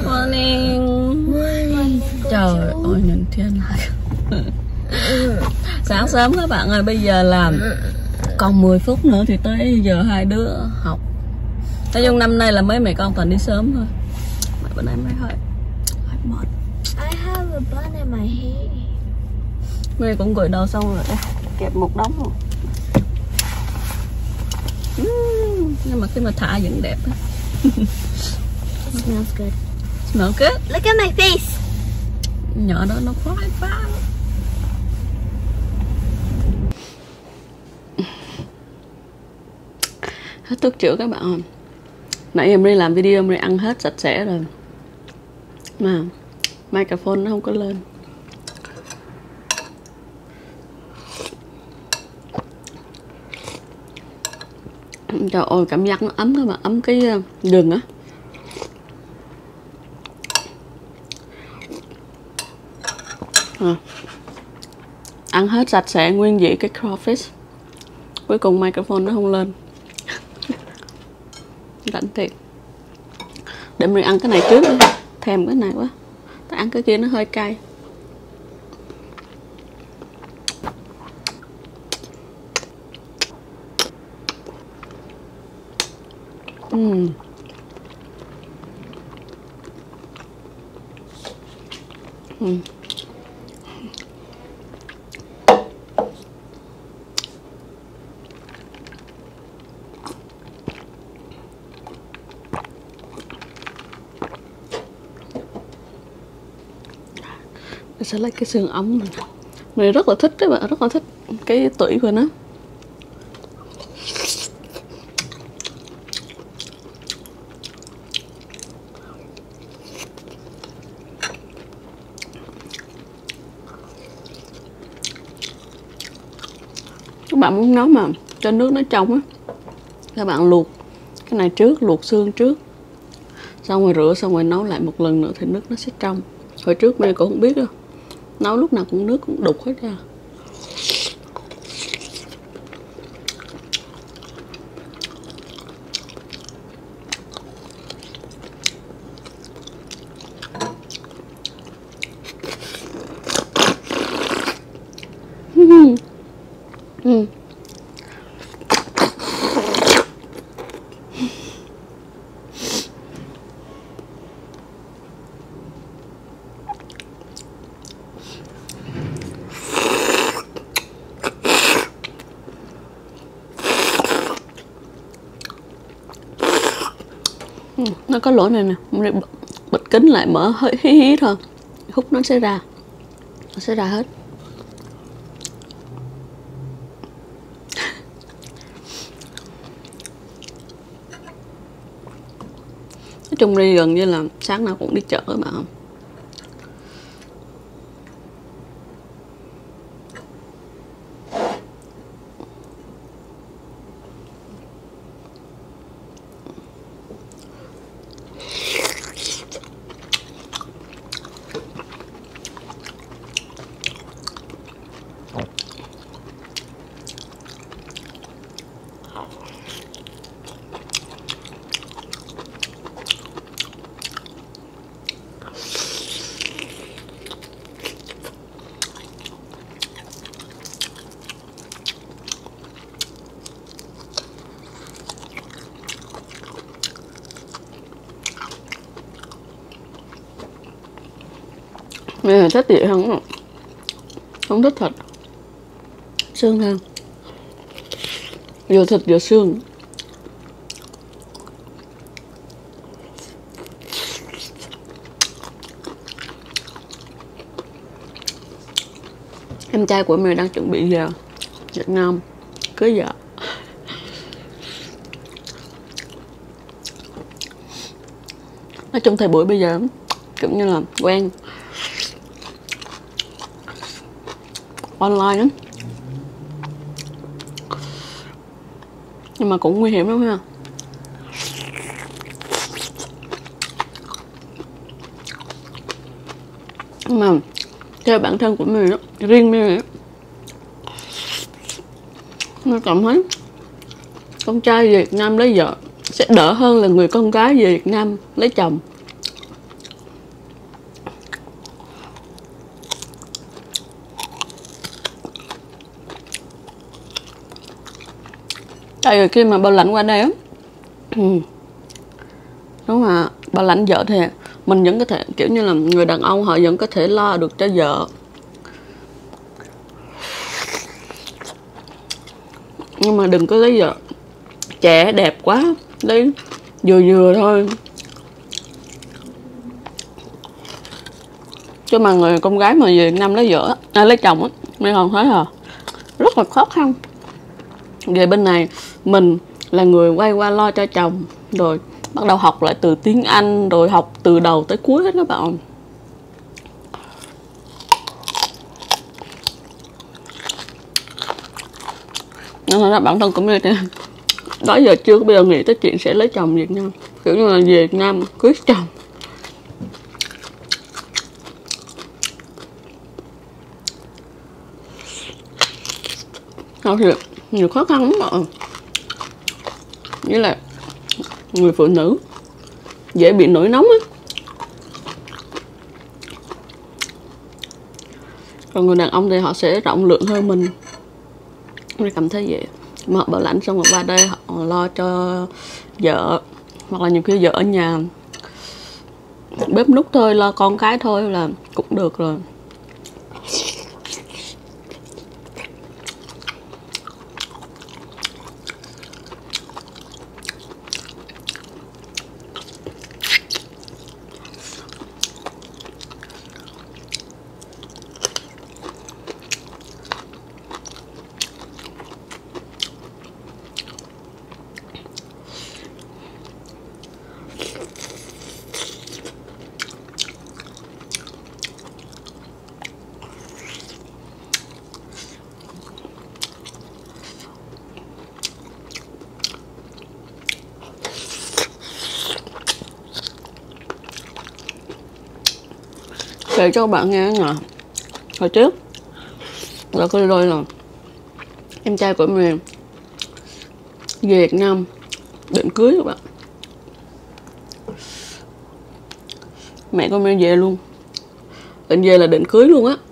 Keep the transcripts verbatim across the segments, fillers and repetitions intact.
Morning. Morning. Trời ơi, nhìn thiên này. Sáng sớm các bạn ơi, bây giờ làm còn mười phút nữa thì tới giờ hai đứa học. Nói chung năm nay là mấy mẹ con toàn đi sớm thôi. Mấy bữa nay mới hơi hơi mệt. I have a bun in my hair. Mẹ cũng gội đầu xong rồi, kẹp một đống rồi. Uhm, nhưng mà khi mà thả vẫn đẹp á. It smells good. Smell good. Look at my face. Nhỏ đó nó khoái phá. Hết thuốc chữa các bạn ơi. Nãy em đi làm video, em đi ăn hết sạch sẽ rồi mà microphone nó không có lên. Trời ơi, cảm giác nó ấm các bạn, ấm cái gừng á. À, ăn hết sạch sẽ nguyên vị cái crawfish. Cuối cùng microphone nó không lên. Rảnh thiệt. Để mình ăn cái này trước đi. Thèm cái này quá. Tại ăn cái kia nó hơi cay. Uhm. Uhm. Mình sẽ lấy cái xương ống này. Mình rất là thích đấy bạn, rất là thích cái tủy của nó. Các bạn muốn nấu mà cho nước nó trong á, các bạn luộc cái này trước, luộc xương trước, xong rồi rửa, xong rồi nấu lại một lần nữa thì nước nó sẽ trong. Hồi trước mình cũng không biết đâu, nấu lúc nào cũng nước cũng đục hết ra. uhm. Uhm. Nó có lỗ này nè, mình bật kính lại, mở hơi hí hí thôi, hút nó sẽ ra, nó sẽ ra hết. Nói chung đi gần như là sáng nào cũng đi chợ các bạn không. Mình thích vậy không? Không thích thịt, xương hơn. Vừa thịt vừa xương. Em trai của mình đang chuẩn bị về Việt Nam cưới vợ. Nói chung thời buổi bây giờ cũng như là quen online lắm, nhưng mà cũng nguy hiểm lắm ha. Nhưng mà theo bản thân của mình đó, riêng mình đó, mình cảm thấy con trai về Việt Nam lấy vợ sẽ đỡ hơn là người con gái về Việt Nam lấy chồng. Tại vì khi mà Bảo Lãnh qua đây á, nếu mà Bảo Lãnh vợ thì mình vẫn có thể kiểu như là người đàn ông họ vẫn có thể lo được cho vợ. Nhưng mà đừng có lấy vợ trẻ đẹp quá, lấy vừa vừa thôi. Chứ mà người con gái mà về Việt Nam lấy vợ à, lấy chồng á, mấy con thấy à, rất là khó khăn. Về bên này mình là người quay qua lo cho chồng, rồi bắt đầu học lại từ tiếng Anh, rồi học từ đầu tới cuối hết các bạn. Nên là bản thân cũng như thế. Đó giờ chưa có bao giờ nghĩ tới chuyện sẽ lấy chồng Việt Nam, kiểu như là về Việt Nam cưới chồng. Thật sự nhiều khó khăn lắm ạ. Như là người phụ nữ dễ bị nổi nóng á, còn người đàn ông thì họ sẽ rộng lượng hơn mình. Mình cảm thấy vậy. Mà họ Bảo Lãnh xong rồi qua đây họ lo cho vợ, hoặc là nhiều khi vợ ở nhà bếp núc thôi, lo con cái thôi là cũng được rồi. Kể cho các bạn nghe nè, hồi trước là có đôi là em trai của mình về Việt Nam định cưới các bạn. Mẹ của mình về luôn, định về là định cưới luôn á.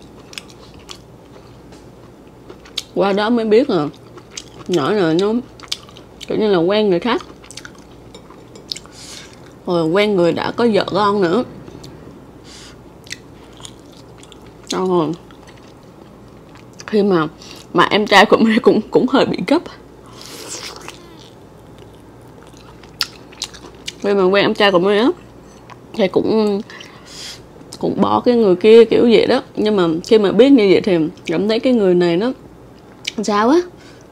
Qua đó mới biết là nhỏ là nó kiểu như là quen người khác, rồi quen người đã có vợ con nữa. Rồi khi mà mà em trai của mình cũng cũng hơi bị gấp. Khi mà quen em trai của mình á thì cũng cũng bỏ cái người kia kiểu vậy đó. Nhưng mà khi mà biết như vậy thì cảm thấy cái người này nó sao á,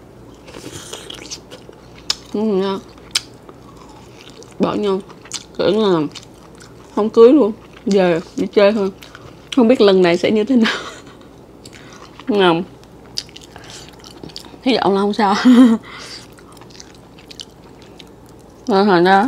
ừ, bỏ nhau, kiểu là không cưới luôn, về đi chơi thôi. Không biết lần này sẽ như thế nào. Ngầm hy vọng là không sao. Rồi thành ra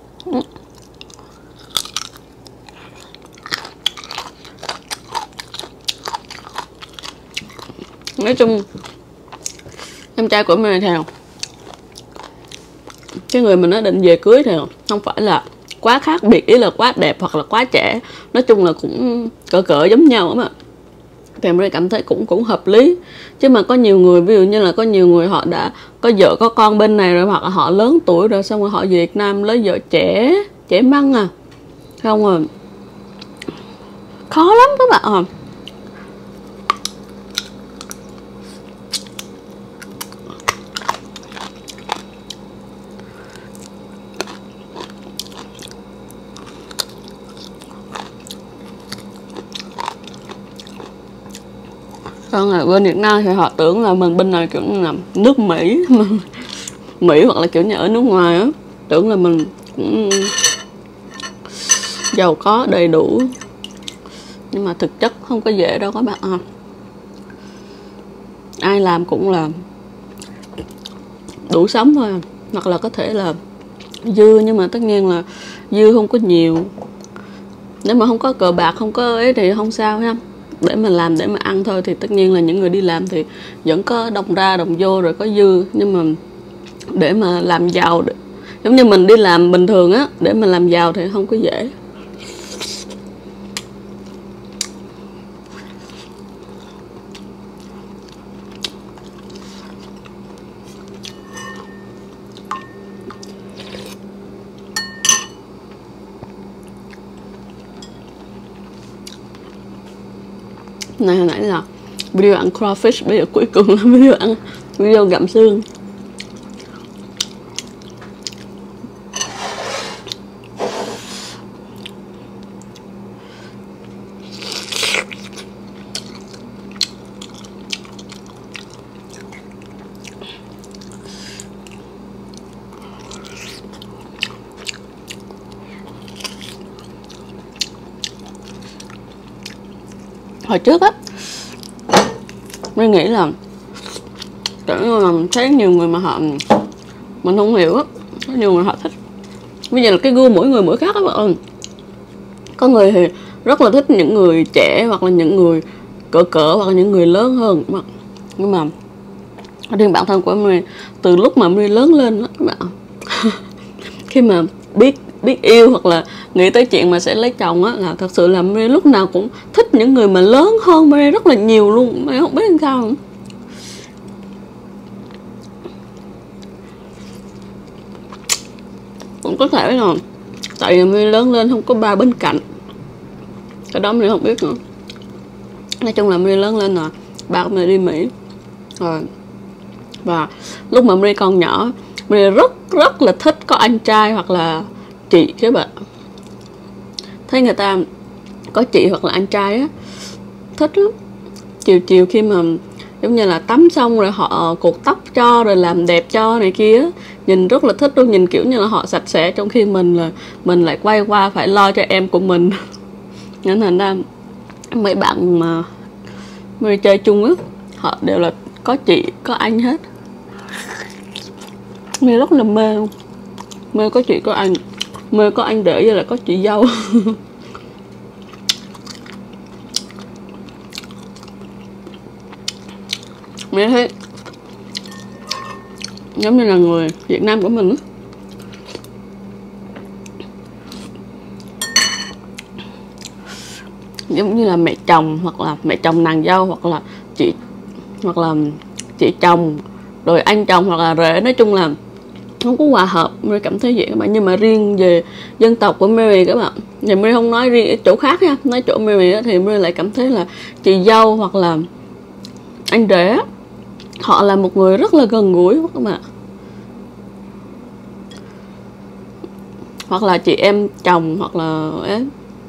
nói chung em trai của mình theo cái người mình nó định về cưới thì không phải là quá khác biệt, ý là quá đẹp hoặc là quá trẻ, nói chung là cũng cỡ cỡ giống nhau mà. Thì mình cảm thấy cũng cũng hợp lý. Chứ mà có nhiều người, ví dụ như là có nhiều người họ đã có vợ có con bên này rồi, hoặc là họ lớn tuổi rồi, xong rồi họ về Việt Nam lấy vợ trẻ trẻ măng à, không rồi khó lắm các bạn à. Còn ở bên Việt Nam thì họ tưởng là mình bên này kiểu như là nước Mỹ Mỹ hoặc là kiểu như ở nước ngoài á, tưởng là mình cũng giàu có đầy đủ, nhưng mà thực chất không có dễ đâu các bạn à. Ai làm cũng là đủ sống thôi, hoặc là có thể là dư, nhưng mà tất nhiên là dư không có nhiều. Nếu mà không có cờ bạc, không có ấy thì không sao ha, để mà làm để mà ăn thôi. Thì tất nhiên là những người đi làm thì vẫn có đồng ra đồng vô rồi có dư, nhưng mà để mà làm giàu, giống như mình đi làm bình thường á, để mà làm giàu thì không có dễ. Này hồi nãy là video ăn crawfish, bây giờ cuối cùng là video ăn video gặm xương. Hồi trước á, mình nghĩ là kiểu như là thấy nhiều người mà họ mình không hiểu á, có nhiều người họ thích. Bây giờ là cái gu mỗi người mỗi khác á bạn ơi. Có người thì rất là thích những người trẻ hoặc là những người cỡ cỡ hoặc là những người lớn hơn. Nhưng mà riêng bản thân của mình, từ lúc mà mình lớn lên á các bạn, khi mà biết biết yêu hoặc là nghĩ tới chuyện mà sẽ lấy chồng á, là thật sự là mình lúc nào cũng thích những người mà lớn hơn mình rất là nhiều luôn. Mình không biết làm sao nữa. Cũng có thể là tại vì mình lớn lên không có ba bên cạnh, cái đó mình không biết nữa. Nói chung là mình lớn lên là ba của mình đi Mỹ rồi, và lúc mà mình còn nhỏ mình rất rất là thích có anh trai hoặc là chị các bạn. Thấy người ta có chị hoặc là anh trai á, thích lắm. Chiều chiều khi mà giống như là tắm xong rồi họ cột tóc cho rồi làm đẹp cho này kia, nhìn rất là thích luôn. Nhìn kiểu như là họ sạch sẽ, trong khi mình là mình lại quay qua phải lo cho em của mình. Nên thành ra mấy bạn mà mình chơi chung á, họ đều là có chị có anh hết. Mình rất là mê luôn, mê có chị có anh, mê có anh rể với là có chị dâu. Mình thấy giống như là người Việt Nam của mình á, giống như là mẹ chồng hoặc là mẹ chồng nàng dâu hoặc là chị hoặc là chị chồng rồi anh chồng hoặc là rể, nói chung là không có hòa hợp. Mary cảm thấy vậy các bạn. Nhưng mà riêng về dân tộc của Mary các bạn, thì Mary không nói riêng chỗ khác nha, nói chỗ Mary thì Mary lại cảm thấy là chị dâu hoặc là anh rể họ là một người rất là gần gũi các bạn, hoặc là chị em chồng hoặc là ấy,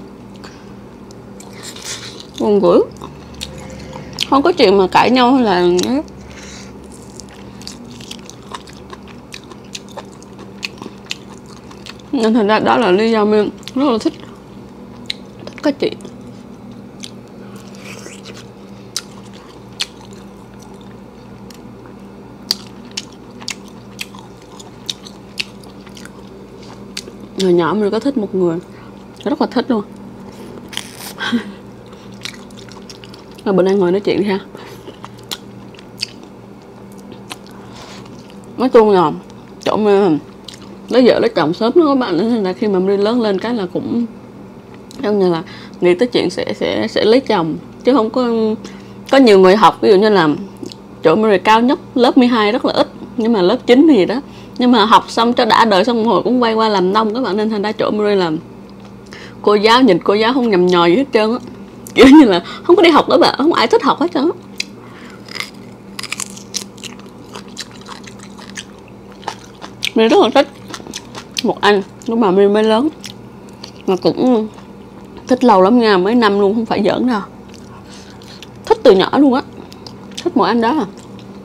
gần gũi, không có chuyện mà cãi nhau hay là ấy. Nên thành ra đó là lý do mình rất là thích thích các chị. Hồi nhỏ mình có thích một người, rất là thích luôn. Rồi bữa nay ngồi nói chuyện đi ha. Nói chung là chỗ mình lấy vợ lấy chồng sớm đó các bạn, nên là khi mà mình lớn lên cái là cũng giống như là nghĩ tới chuyện sẽ sẽ sẽ lấy chồng, chứ không có có nhiều người học, ví dụ như là chỗ mình cao nhất lớp mười hai rất là ít, nhưng mà lớp chín thì đó, nhưng mà học xong cho đã đời xong rồi cũng quay qua làm nông các bạn. Nên thành ra chỗ mình làm cô giáo, nhìn cô giáo không nhầm nhò gì hết trơn á, kiểu như là không có đi học đó bạn, không ai thích học hết trơn á. Mình rất là thích một anh lúc mà mình mới lớn, mà cũng thích lâu lắm nha, mấy năm luôn, không phải giỡn đâu. Thích từ nhỏ luôn á, thích một anh đó à.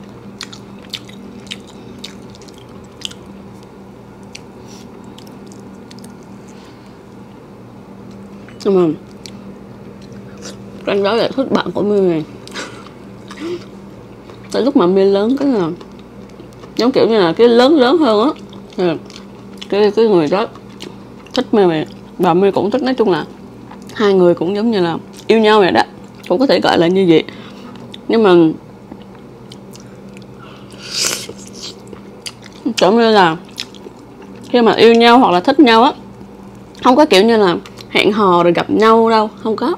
Nhưng mà anh đó lại thích bạn của mình này. Tới lúc mà mình lớn cái là giống kiểu như là cái lớn lớn hơn á, cái cái người đó thích mình và mình cũng thích. Nói chung là hai người cũng giống như là yêu nhau vậy đó, cũng có thể gọi là như vậy. Nhưng mà giống như là khi mà yêu nhau hoặc là thích nhau á, không có kiểu như là hẹn hò rồi gặp nhau đâu, không có.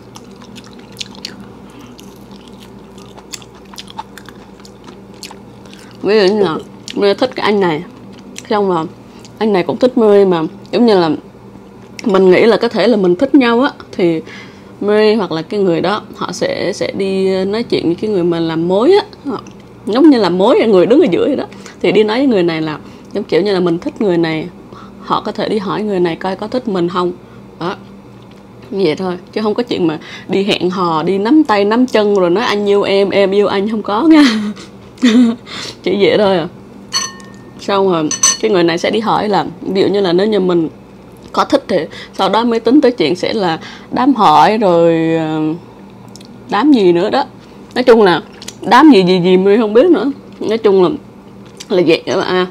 Ví dụ như là Mary thích cái anh này, xong mà anh này cũng thích Mary, mà giống như là mình nghĩ là có thể là mình thích nhau á, thì Mary hoặc là cái người đó họ sẽ sẽ đi nói chuyện với cái người mà làm mối á, giống như là mối người đứng ở giữa vậy đó, thì đi nói với người này là giống kiểu như là mình thích người này, họ có thể đi hỏi người này coi có thích mình không đó, như vậy thôi, chứ không có chuyện mà đi hẹn hò, đi nắm tay nắm chân rồi nói anh yêu em, em yêu anh, không có nha. Chỉ vậy thôi à. Xong rồi cái người này sẽ đi hỏi là ví dụ như là nếu như mình có thích thì sau đó mới tính tới chuyện sẽ là đám hỏi rồi đám gì nữa đó. Nói chung là đám gì gì gì mình không biết nữa. Nói chung là là vậy các bạn.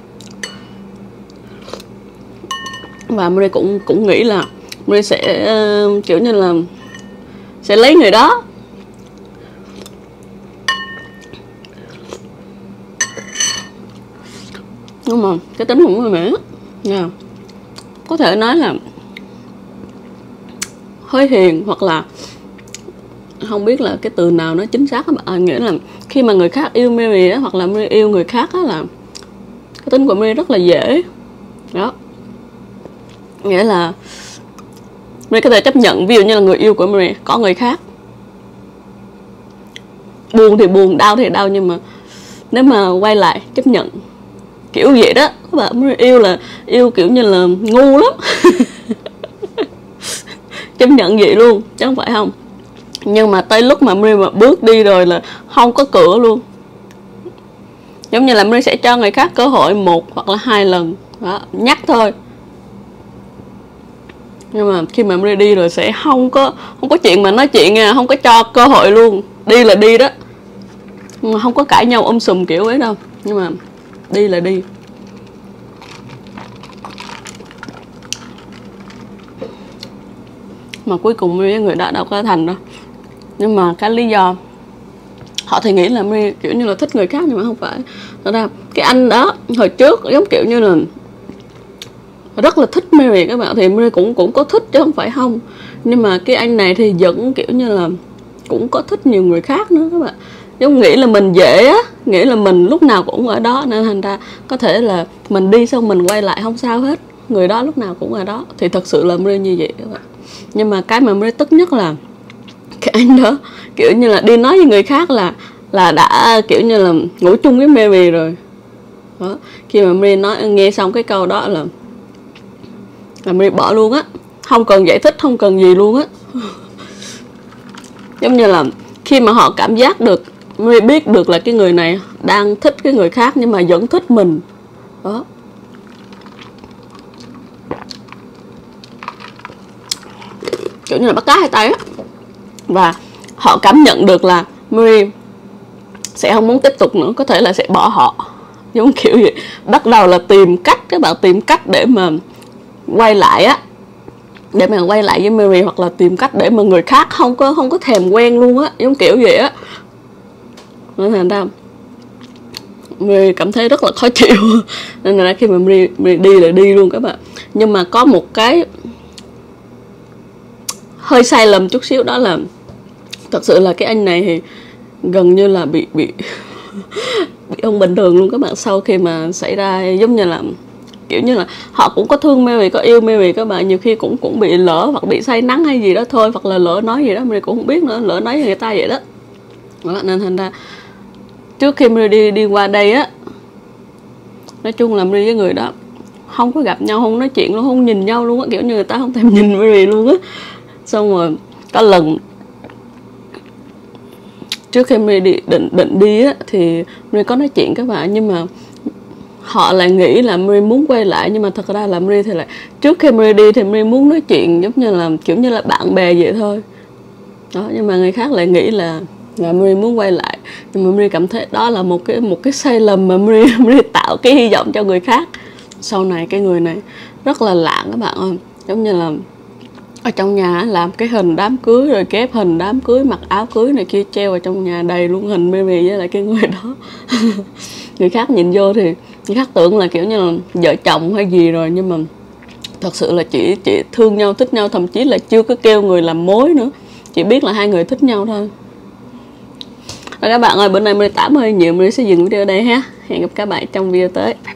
Và Mary cũng cũng nghĩ là Mary sẽ uh, kiểu như là sẽ lấy người đó. Nhưng mà cái tính của Mary nha, có thể nói là hơi hiền, hoặc là không biết là cái từ nào nó chính xác các bạn. Nghĩa là khi mà người khác yêu Mary á, hoặc là Mary yêu người khác á, là cái tính của Mary rất là dễ đó. Nghĩa là Mary có thể chấp nhận, ví dụ như là người yêu của Mary có người khác, buồn thì buồn, đau thì đau, nhưng mà nếu mà quay lại chấp nhận, kiểu vậy đó các bạn. Mary yêu là yêu kiểu như là ngu lắm. Chấp nhận vậy luôn chứ không phải không. Nhưng mà tới lúc mà Mary mà bước đi rồi là không có cửa luôn. Giống như là Mary sẽ cho người khác cơ hội một hoặc là hai lần đó, nhắc thôi. Nhưng mà khi mà Mary đi rồi sẽ không có không có chuyện mà nói chuyện nha, không có cho cơ hội luôn. Đi là đi đó, mà không có cãi nhau um sùm kiểu ấy đâu. Nhưng mà đi là đi. Mà cuối cùng Mary với người đó đâu có thành đâu. Nhưng mà cái lý do họ thì nghĩ là Mary kiểu như là thích người khác, nhưng mà không phải. Thật ra cái anh đó hồi trước giống kiểu như là rất là thích Mary các bạn, thì Mary cũng cũng có thích chứ không phải không. Nhưng mà cái anh này thì vẫn kiểu như là cũng có thích nhiều người khác nữa các bạn. Giống nghĩ là mình dễ á, nghĩ là mình lúc nào cũng ở đó, nên thành ra có thể là mình đi xong mình quay lại không sao hết, người đó lúc nào cũng ở đó. Thì thật sự là Mary như vậy các bạn. Nhưng mà cái mà Mary tức nhất là cái anh đó kiểu như là đi nói với người khác là là đã kiểu như là ngủ chung với Mary rồi đó. Khi mà Mary nói nghe xong cái câu đó là là Mary bỏ luôn á, không cần giải thích, không cần gì luôn á. Giống như là khi mà họ cảm giác được, Mary biết được là cái người này đang thích cái người khác nhưng mà vẫn thích mình đó. Kiểu như là bắt cá hai tay á. Và họ cảm nhận được là Mary sẽ không muốn tiếp tục nữa, có thể là sẽ bỏ họ. Giống kiểu vậy. Bắt đầu là tìm cách, các bạn tìm cách để mà quay lại á, để mà quay lại với Mary, hoặc là tìm cách để mà người khác không có không có thèm quen luôn á, giống kiểu vậy á. Nên thành ra Mary cảm thấy rất là khó chịu. Nên là khi mà Mary, Mary đi là đi luôn các bạn. Nhưng mà có một cái hơi sai lầm chút xíu, đó là thật sự là cái anh này thì gần như là bị bị bị không bình thường luôn các bạn. Sau khi mà xảy ra giống như là kiểu như là họ cũng có thương Mary, có yêu Mary các bạn, nhiều khi cũng cũng bị lỡ hoặc bị say nắng hay gì đó thôi, hoặc là lỡ nói gì đó Mary cũng không biết nữa, lỡ nói với người ta vậy đó. Đó, nên thành ra trước khi Mary đi đi qua đây á, nói chung là Mary với người đó không có gặp nhau, không nói chuyện luôn, không nhìn nhau luôn á, kiểu như người ta không thèm nhìn Mary luôn á. Xong rồi có lần trước khi Mary đi, định định đi á, thì Mary có nói chuyện các bạn, nhưng mà họ lại nghĩ là Mary muốn quay lại, nhưng mà thật ra là Mary thì lại trước khi Mary đi thì Mary muốn nói chuyện giống như là kiểu như là bạn bè vậy thôi đó. Nhưng mà người khác lại nghĩ là là Mary muốn quay lại, nhưng mà Mary cảm thấy đó là một cái một cái sai lầm mà Mary Mary tạo cái hy vọng cho người khác. Sau này cái người này rất là lạ các bạn ơi, giống như là ở trong nhà làm cái hình đám cưới, rồi kép hình đám cưới, mặc áo cưới này kia treo ở trong nhà đầy luôn hình Mary với lại cái người đó. Người khác nhìn vô thì người khác tưởng là kiểu như là vợ chồng hay gì rồi, nhưng mà thật sự là chỉ chỉ thương nhau, thích nhau, thậm chí là chưa có kêu người làm mối nữa, chỉ biết là hai người thích nhau thôi. Rồi các bạn ơi, bữa nay Mary tạm hơi nhiều, Mary sẽ dừng video ở đây ha. Hẹn gặp các bạn trong video tới.